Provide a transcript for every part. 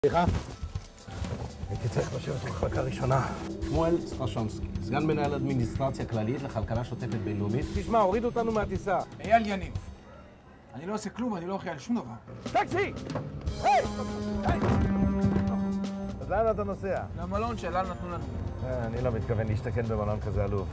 סליחה? הייתי צריך לשבת במחלקה ראשונה. שמואל סטרשומסקי, סגן מנהל אדמיניסטרציה כללית לכלכלה שוטפת בינלאומית. תשמע, הורידו אותנו מהטיסה. אייל יניב. אני לא עושה כלום, אני לא אחראי על שום דבר. טקסי! היי! היי! אז לאן אתה נוסע? למלון שאל נתנו לנו. אני לא מתכוון להשתכן במלון כזה עלוב.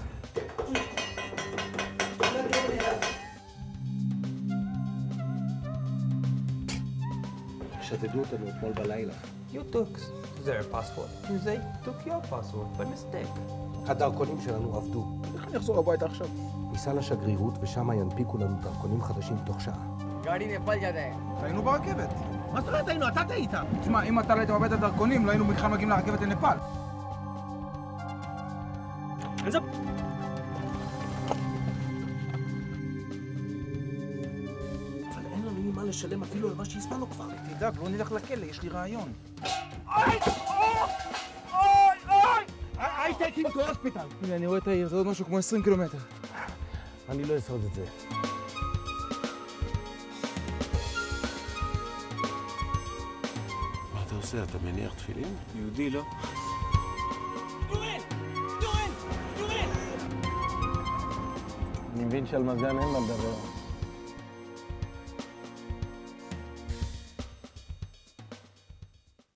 שתדעו אותנו אתמול בלילה. You took their passport. They took your passport by mistake. הדרכונים שלנו עבדו. איך אני אחזור הביתה עכשיו? ניסע לשגרירות ושם ינפיקו לנו דרכונים חדשים תוך שעה. גארי נפל ידיים. היינו ברכבת. מה זאת אומרת היינו? אתה טעית. תשמע, אם אתה לא היית בבית הדרכונים, לא היינו בכלל מגיעים לרכבת לנפאל. הנזפ! אבל אין לנו ממה לשלם אפילו על מה שהזמנו כבר. תדאג, לא נלך לכלא, יש לי רעיון. I take him to hospital. הנה, אני רואה את העיר, זה עוד משהו כמו 20 קילומטר. אני לא אשרוד את זה. מה אתה עושה? אתה מניח תפילין? יהודי, לא? אני מבין שעל מזגן אין מה לדבר.